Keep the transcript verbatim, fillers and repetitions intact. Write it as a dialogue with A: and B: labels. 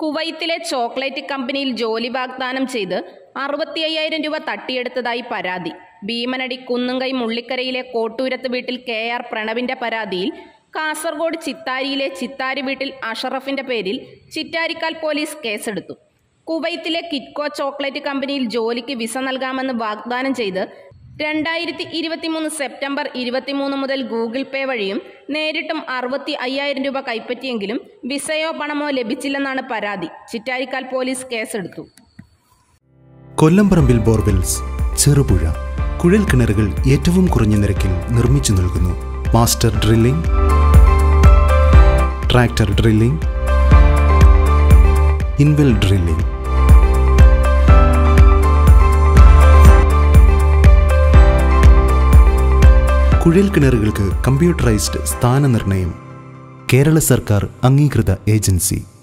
A: കുവൈത്തിലെ chocolate കമ്പനിയിൽ ജോലി വാഗ്ദാനം ചെയ്ത് അറുപത്തി അയ്യായിരം രൂപ തട്ടിയെടുത്തതായി പരാതി. ഭീമനടി കുന്നുംകൈ മുള്ളിക്കരയിലെ കോട്ടൂരത്ത് വീട്ടിൽ കെ ആർ പ്രണവിന്റെ പരാതിയിൽ കാസർഗോഡ് ചിത്താരിയിലെ ചിത്താരി വീട്ടിൽ അഷറഫിന്റെ പേരിൽ ചിറ്റാരിക്കാൽ പോലീസ് കേസെടുത്തു. കുവൈത്തിലെ കിറ്റ്കോ ചോക്ലേറ്റ് കമ്പനിയിൽ ജോലിക്ക് വിസ നൽകാമെന്ന് വാഗ്ദാനം ചെയ്ത് രണ്ടായിരത്തി ഇരുപത്തിമൂന്ന് സെപ്റ്റംബർ ഇരുപത്തിമൂന്ന് മുതൽ ഗൂഗിൾ പേ വഴിയും നേരിട്ടും അറുപത്തി അയ്യായിരം രൂപ കൈപ്പറ്റിയെങ്കിലും വിസയോ പണമോ ലഭിച്ചില്ലെന്നാണ് പരാതി. ചിറ്റാരിക്കാൽ പോലീസ് കേസെടുത്തു.
B: കൊല്ലംപറമ്പിൽ ബോർവെൽസ്, ചെറുപുഴ കുഴൽ കിണറുകൾ ഏറ്റവും കുറഞ്ഞ നിരക്കിൽ നിർമ്മിച്ചു നൽകുന്നു. Master drilling, tractor drilling, in well drilling. കുഴൽ കിണറുകൾക്ക് കമ്പ്യൂട്ടറൈസ്ഡ് സ്ഥാനനിർണ്ണയം. കേരള സർക്കാർ അംഗീകൃത ഏജൻസി.